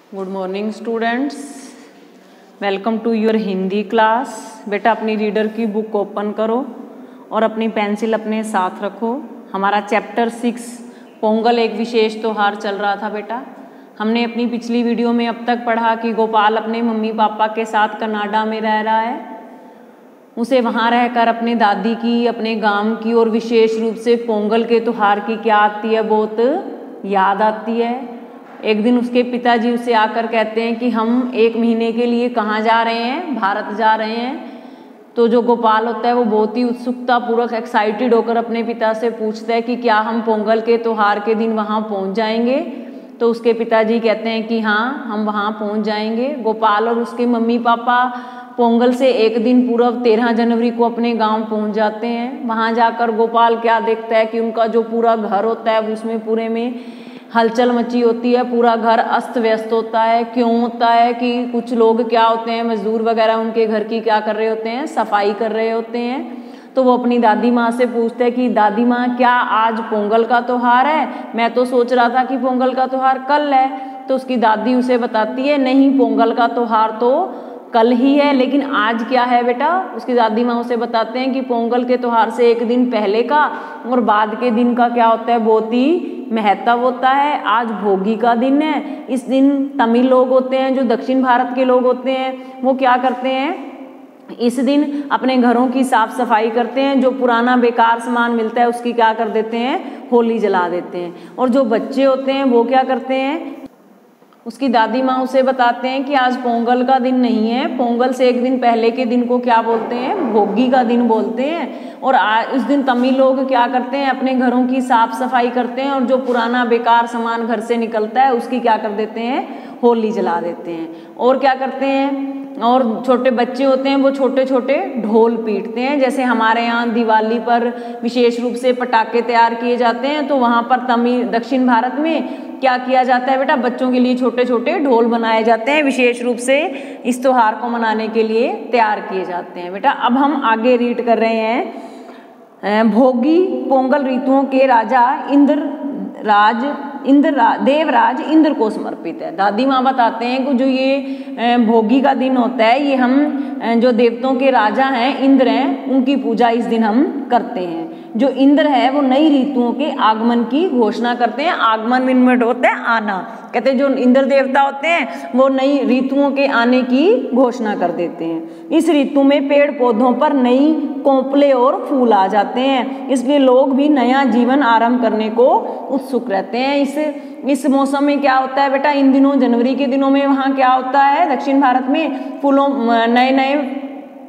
Good morning students, welcome to your Hindi class. बेटा अपनी reader की बुक ओपन करो और अपनी पेंसिल अपने साथ रखो। हमारा चैप्टर 6 पोंगल एक विशेष त्योहार चल रहा था। बेटा हमने अपनी पिछली वीडियो में अब तक पढ़ा कि गोपाल अपने मम्मी पापा के साथ कनाडा में रह रहा है। उसे वहाँ रहकर अपने दादी की, अपने गांव की और विशेष रूप से पोंगल के त्योहार की क्या आती है, बहुत याद आती है। एक दिन उसके पिताजी उसे आकर कहते हैं कि हम 1 महीने के लिए कहाँ जा रहे हैं, भारत जा रहे हैं। तो जो गोपाल होता है वो बहुत ही उत्सुकता पूर्वक एक्साइटेड होकर अपने पिता से पूछता है कि क्या हम पोंगल के त्योहार के दिन वहाँ पहुँच जाएंगे। तो उसके पिताजी कहते हैं कि हाँ, हम वहाँ पहुँच जाएंगे। गोपाल और उसके मम्मी पापा पोंगल से 1 दिन पूर्व 13 जनवरी को अपने गांव पहुंच जाते हैं। वहां जाकर गोपाल क्या देखता है कि उनका जो पूरा घर होता है उसमें पूरे में हलचल मची होती है, पूरा घर अस्त व्यस्त होता है। क्यों होता है कि कुछ लोग क्या होते हैं, मजदूर वगैरह उनके घर की क्या कर रहे होते हैं, सफाई कर रहे होते हैं। तो वो अपनी दादी माँ से पूछते हैं कि दादी माँ क्या आज पोंगल का त्योहार है? मैं तो सोच रहा था कि पोंगल का त्योहार कल है। तो उसकी दादी उसे बताती है नहीं, पोंगल का त्योहार तो कल ही है, लेकिन आज क्या है बेटा। उसकी दादी माँ उसे बताते हैं कि पोंगल के त्योहार से 1 दिन पहले का और बाद के दिन का क्या होता है, बहुत ही महत्व होता है। आज भोगी का दिन है। इस दिन तमिल लोग होते हैं, जो दक्षिण भारत के लोग होते हैं, वो क्या करते हैं, इस दिन अपने घरों की साफ सफाई करते हैं। जो पुराना बेकार सामान मिलता है उसकी क्या कर देते हैं, होली जला देते हैं। और जो बच्चे होते हैं वो क्या करते हैं, उसकी दादी माँ उसे बताते हैं कि आज पोंगल का दिन नहीं है, पोंगल से 1 दिन पहले के दिन को क्या बोलते हैं, भोगी का दिन बोलते हैं। और उस दिन तमिल लोग क्या करते हैं, अपने घरों की साफ सफाई करते हैं और जो पुराना बेकार सामान घर से निकलता है उसकी क्या कर देते हैं, होली जला देते हैं। और क्या करते हैं, और छोटे बच्चे होते हैं वो छोटे छोटे ढोल पीटते हैं। जैसे हमारे यहाँ दिवाली पर विशेष रूप से पटाखे तैयार किए जाते हैं, तो वहाँ पर दक्षिण भारत में क्या किया जाता है बेटा, बच्चों के लिए छोटे छोटे ढोल बनाए जाते हैं, विशेष रूप से इस त्योहार को मनाने के लिए तैयार किए जाते हैं। बेटा अब हम आगे रीड कर रहे हैं। भोगी पोंगल ऋतुओं के राजा देवराज इंद्र को समर्पित है। दादी माँ बताते हैं कि जो ये भोगी का दिन होता है, ये हम जो देवताओं के राजा हैं, इंद्र हैं, उनकी पूजा इस दिन हम करते हैं। जो इंद्र है वो नई ऋतुओं के आगमन की घोषणा करते हैं। आगमन इनमें होता है आना, कहते हैं जो इंद्र देवता होते हैं वो नई ऋतुओं के आने की घोषणा कर देते हैं। इस ऋतु में पेड़ पौधों पर नई कोंपले और फूल आ जाते हैं, इसलिए लोग भी नया जीवन आरंभ करने को उत्सुक रहते हैं। इस मौसम में क्या होता है बेटा, इन दिनों जनवरी के दिनों में वहाँ क्या होता है, दक्षिण भारत में फूलों नए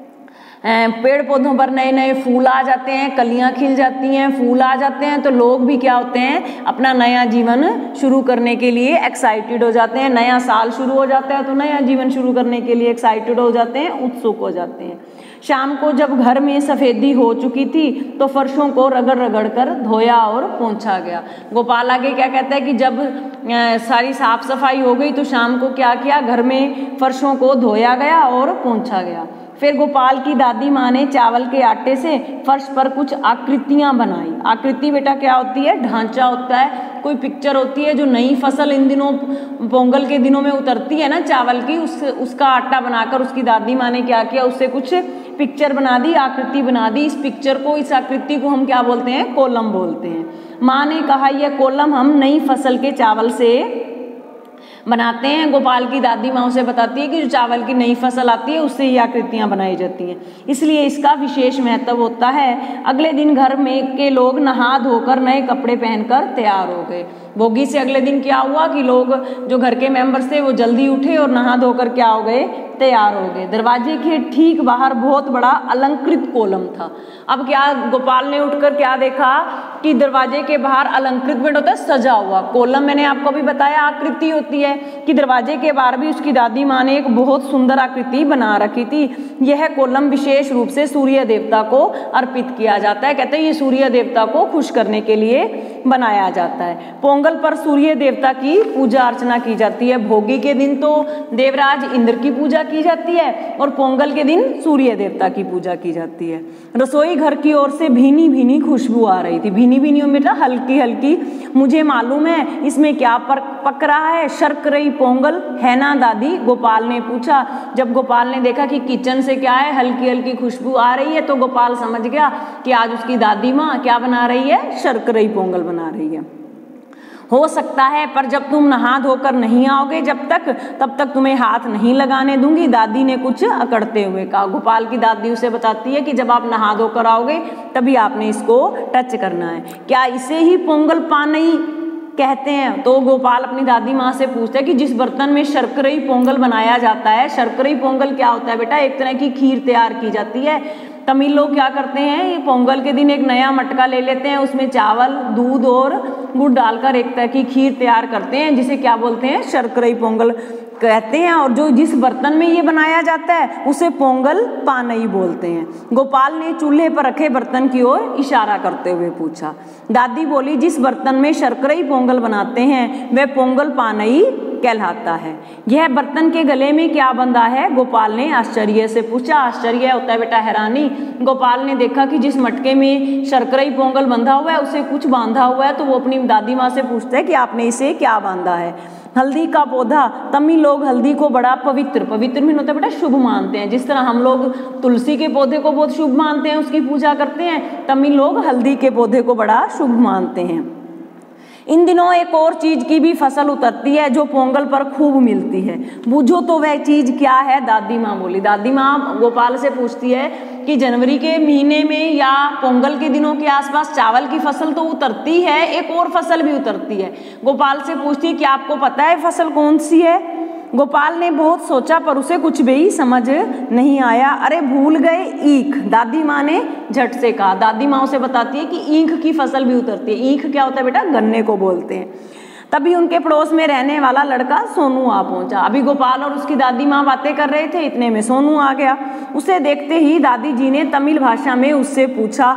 पेड़ पौधों पर नए नए फूल आ जाते हैं, कलियां खिल जाती हैं, फूल आ जाते हैं। तो लोग भी क्या होते हैं, अपना नया जीवन शुरू करने के लिए एक्साइटेड हो जाते हैं। नया साल शुरू हो जाता है तो नया जीवन शुरू करने के लिए एक्साइटेड हो जाते हैं, उत्सुक हो जाते हैं। शाम को जब घर में सफेदी हो चुकी थी तो फर्शों को रगड़ रगड़ कर धोया और पोंछा गया। गोपाल आगे क्या कहता है कि जब सारी साफ सफाई हो गई तो शाम को क्या किया, घर में फर्शों को धोया गया और पोंछा गया। फिर गोपाल की दादी माँ ने चावल के आटे से फर्श पर कुछ आकृतियां बनाई। आकृति बेटा क्या होती है, ढांचा होता है, कोई पिक्चर होती है। जो नई फसल इन दिनों पोंगल के दिनों में उतरती है ना चावल की, उसका आटा बनाकर उसकी दादी माँ ने क्या किया, उससे कुछ पिक्चर बना दी, आकृति बना दी। इस आकृति को हम क्या बोलते हैं, कोलम बोलते हैं। माँ ने कहा यह कोलम हम नई फसल के चावल से बनाते हैं। गोपाल की दादी माँ उसे बताती है कि जो चावल की नई फसल आती है उससे ये आकृतियां बनाई जाती हैं, इसलिए इसका विशेष महत्व होता है। अगले दिन घर में के लोग नहा धोकर नए कपड़े पहनकर तैयार हो गए। भोगी से अगले दिन क्या हुआ कि लोग जो घर के मेंबर्स थे वो जल्दी उठे और नहा धोकर क्या हो गए, तैयार हो गए। दरवाजे के ठीक बाहर बहुत बड़ा अलंकृत कोलम था। अब क्या गोपाल ने उठकर क्या देखा कि दरवाजे के बाहर अलंकृत बेड होता है, सजा हुआ कोलम। मैंने आपको भी बताया आकृति होती है कि दरवाजे के बाहर भी उसकी दादी माँ ने एक बहुत सुंदर आकृति बना रखी थी। यह कोलम विशेष रूप से सूर्य देवता को अर्पित किया जाता है। कहते हैं ये सूर्य देवता को खुश करने के लिए बनाया जाता है। पोंगल पर सूर्य देवता की पूजा अर्चना की जाती है। भोगी के दिन तो देवराज इंद्र की पूजा की जाती है और पोंगल के दिन सूर्य देवता की पूजा की जाती है। रसोई घर की ओर से भीनी भीनी खुशबू आ रही थी। भीनी भीनी बेटा हल्की हल्की, मुझे मालूम है इसमें क्या पक रहा है, शर्करई पोंगल है ना दादी, गोपाल ने पूछा। जब गोपाल ने देखा कि किचन से क्या है, हल्की हल्की खुशबू आ रही है, तो गोपाल समझ गया कि आज उसकी दादी माँ क्या बना रही है, शर्करई पोंगल बना रही है। हो सकता है, पर जब तुम नहा धोकर नहीं आओगे तब तक तुम्हें हाथ नहीं लगाने दूंगी, दादी ने कुछ अकड़ते हुए कहा। गोपाल की दादी उसे बताती है कि जब आप नहा धोकर आओगे तभी आपने इसको टच करना है। क्या इसे ही पोंगल पानई कहते हैं? तो गोपाल अपनी दादी माँ से पूछता है कि जिस बर्तन में शर्करई पोंगल बनाया जाता है, शर्करई पोंगल क्या होता है बेटा? एक तरह की खीर तैयार की जाती है। तमिल लोग क्या करते हैं, ये पोंगल के दिन एक नया मटका ले लेते हैं, उसमें चावल, दूध और गुड़ डालकर एक तरह की खीर तैयार करते हैं, जिसे क्या बोलते हैं, शर्करई पोंगल कहते हैं। और जो जिस बर्तन में ये बनाया जाता है उसे पोंगल पानई बोलते हैं। गोपाल ने चूल्हे पर रखे बर्तन की ओर इशारा करते हुए पूछा। दादी बोली, जिस बर्तन में शर्करई पोंगल बनाते हैं वह पोंगल पानई कहलाता है। यह बर्तन के गले में क्या बंधा है? गोपाल ने आश्चर्य से पूछा। आश्चर्य होता है बेटा हैरानी। गोपाल ने देखा कि जिस मटके में शर्करई पोंगल बंधा हुआ है उसे कुछ बांधा हुआ है, तो वो अपनी दादी माँ से पूछता है कि आपने इसे क्या बांधा है? हल्दी का पौधा। तमिल लोग हल्दी को बड़ा पवित्र में होता है बेटा शुभ मानते हैं। जिस तरह हम लोग तुलसी के पौधे को बहुत शुभ मानते हैं, उसकी पूजा करते हैं, तमिल लोग हल्दी के पौधे को बड़ा शुभ मानते हैं। इन दिनों एक और चीज की भी फसल उतरती है जो पोंगल पर खूब मिलती है, बूझो तो वह चीज क्या है? दादी माँ बोली। दादी माँ गोपाल से पूछती है कि जनवरी के महीने में या पोंगल के दिनों के आसपास चावल की फसल तो उतरती है, एक और फसल भी उतरती है। गोपाल से पूछती है कि आपको पता है फसल कौन सी है? गोपाल ने बहुत सोचा पर उसे कुछ भी समझ नहीं आया। अरे भूल गए, ईख, दादी माँ ने झट से कहा। दादी माँ उसे बताती है कि ईख की फसल भी उतरती है। ईख क्या होता है बेटा? गन्ने को बोलते हैं। तभी उनके पड़ोस में रहने वाला लड़का सोनू आ पहुंचा। अभी गोपाल और उसकी दादी माँ बातें कर रहे थे, इतने में सोनू आ गया। उसे देखते ही दादी जी ने तमिल भाषा में उससे पूछा,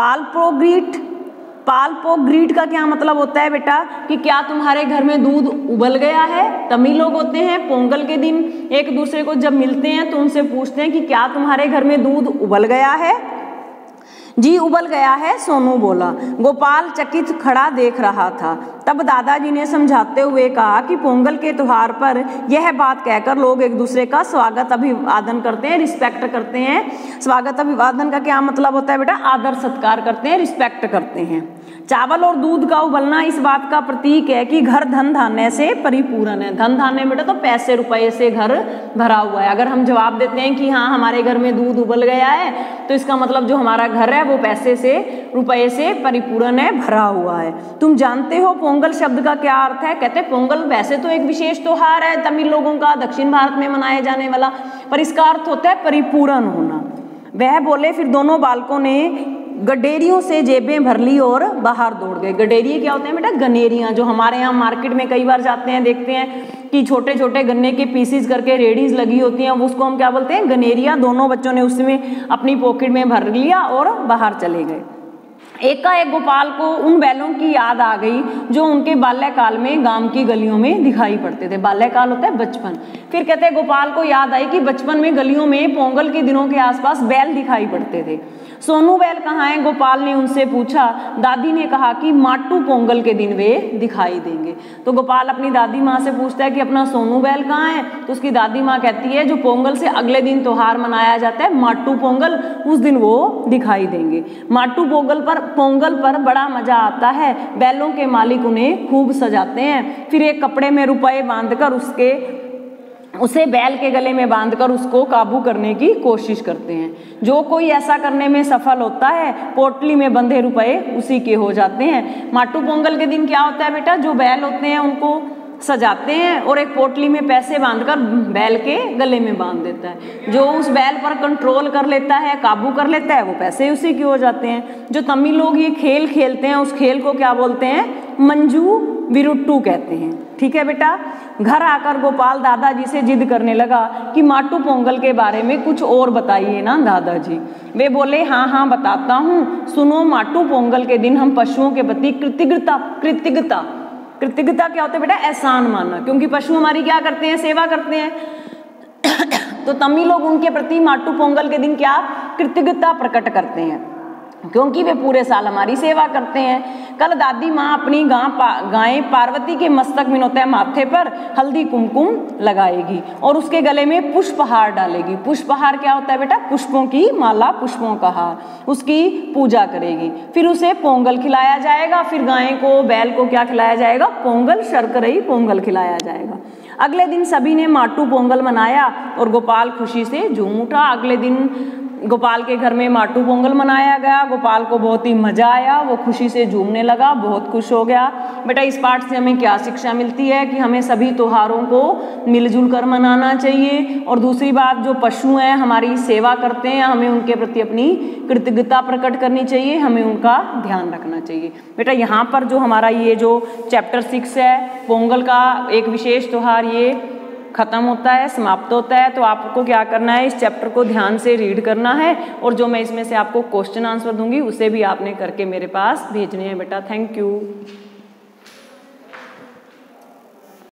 पालपोग्रीट का क्या मतलब होता है बेटा? कि क्या तुम्हारे घर में दूध उबल गया है? तमिल लोग होते हैं पोंगल के दिन एक दूसरे को जब मिलते हैं तो उनसे पूछते हैं कि क्या तुम्हारे घर में दूध उबल गया है? जी उबल गया है, सोनू बोला। गोपाल चकित खड़ा देख रहा था। तब दादाजी ने समझाते हुए कहा कि पोंगल के त्योहार पर यह बात कहकर लोग एक दूसरे का स्वागत अभिवादन करते हैं, रिस्पेक्ट करते हैं। स्वागत अभिवादन का क्या मतलब होता है बेटा? आदर सत्कार करते हैं, रिस्पेक्ट करते हैं। चावल और दूध का उबलना इस बात का प्रतीक है कि घर धन धान्य से परिपूर्ण है। धन धान्य बेटा तो पैसे रुपए से घर भरा हुआ है। अगर हम जवाब देते हैं कि हाँ हमारे घर में दूध उबल गया है, तो इसका मतलब जो हमारा घर है वो पैसे से रुपए से परिपूर्ण है, भरा हुआ है। तुम जानते हो पोंगल शब्द का क्या अर्थ है? कहते हैं पोंगल वैसे तो एक विशेष त्योहार है तमिल लोगों का, दक्षिण भारत में मनाया जाने वाला, पर इसका अर्थ होता है परिपूर्ण होना। वह बोले। फिर दोनों बालकों ने गडेरियों से जेबें भर ली और बाहर दौड़ गए। गडेरिये क्या होते हैं बेटा? गनेरियां। जो हमारे यहाँ मार्केट में कई बार जाते हैं, देखते हैं कि छोटे छोटे गन्ने के पीसीज करके रेडीज लगी होती हैं, उसको हम क्या बोलते हैं? गनेरिया। दोनों बच्चों ने उसमें अपनी पॉकेट में भर लिया और बाहर चले गए। एकाएक गोपाल को उन बैलों की याद आ गई जो उनके बाल्यकाल में गांव की गलियों में दिखाई पड़ते थे। बाल्यकाल होता है बचपन। फिर कहते हैं गोपाल को याद आई कि बचपन में गलियों में पोंगल के दिनों के आसपास बैल दिखाई पड़ते थे। सोनू बैल कहाँ हैं? गोपाल ने उनसे पूछा। दादी ने कहा कि माटू पोंगल के दिन वे दिखाई देंगे। तो गोपाल अपनी दादी माँ से पूछता है कि अपना सोनू बैल कहाँ है? तो उसकी दादी माँ कहती है जो पोंगल से अगले दिन त्योहार मनाया जाता है माटू पोंगल, उस दिन वो दिखाई देंगे। माटू पोंगल पर बड़ा मजा आता है। बैलों के मालिक उन्हें खूब सजाते हैं, फिर एक कपड़े में रुपए बांधकर उसे बैल के गले में बांधकर उसको काबू करने की कोशिश करते हैं। जो कोई ऐसा करने में सफल होता है पोटली में बंधे रुपए उसी के हो जाते हैं। माटू पोंगल के दिन क्या होता है बेटा? जो बैल होते हैं उनको सजाते हैं और एक पोटली में पैसे बांधकर बैल के गले में बांध देता है। जो उस बैल पर कंट्रोल कर लेता है, काबू कर लेता है, वो पैसे उसी के हो जाते हैं। जो तमिल लोग ये खेल खेलते हैं उस खेल को क्या बोलते हैं? मंजू विरुट्टू कहते हैं। ठीक है बेटा। घर आकर गोपाल दादाजी से जिद करने लगा कि माटू पोंगल के बारे में कुछ और बताइए ना दादाजी। वे बोले हाँ बताता हूँ, सुनो। माटू पोंगल के दिन हम पशुओं के प्रति कृतज्ञता क्या होता है बेटा? एहसान मानना, क्योंकि पशु हमारी क्या करते हैं? सेवा करते हैं। तो तमिल लोग उनके प्रति माटू पोंगल के दिन क्या कृतज्ञता प्रकट करते हैं, क्योंकि वे पूरे साल हमारी सेवा करते हैं। कल दादी माँ अपनी गाय पार्वती के मस्तक मिनोते माथे पर हल्दी कुमकुम लगाएगी और उसके गले में पुष्पहार डालेगी। पुष्पहार क्या होता है बेटा? पुष्पों की माला, पुष्पों का हार। उसकी पूजा करेगी। फिर उसे पोंगल खिलाया जाएगा। फिर गाय को, बैल को क्या खिलाया जाएगा? पोंगल, शर्करई पोंगल खिलाया जाएगा। अगले दिन सभी ने माटू पोंगल मनाया और गोपाल खुशी से झूम उठा। अगले दिन गोपाल के घर में माटू पोंगल मनाया गया। गोपाल को बहुत ही मजा आया, वो खुशी से झूमने लगा, बहुत खुश हो गया। बेटा इस पाठ से हमें क्या शिक्षा मिलती है कि हमें सभी त्योहारों को मिलजुल कर मनाना चाहिए। और दूसरी बात, जो पशु हैं हमारी सेवा करते हैं, हमें उनके प्रति अपनी कृतज्ञता प्रकट करनी चाहिए, हमें उनका ध्यान रखना चाहिए। बेटा यहाँ पर जो हमारा ये जो चैप्टर 6 है, पोंगल का एक विशेष त्योहार, ये खत्म होता है, समाप्त होता है। तो आपको क्या करना है? इस चैप्टर को ध्यान से रीड करना है और जो मैं इसमें से आपको क्वेश्चन आंसर दूंगी उसे भी आपने करके मेरे पास भेजने हैं बेटा। Thank you.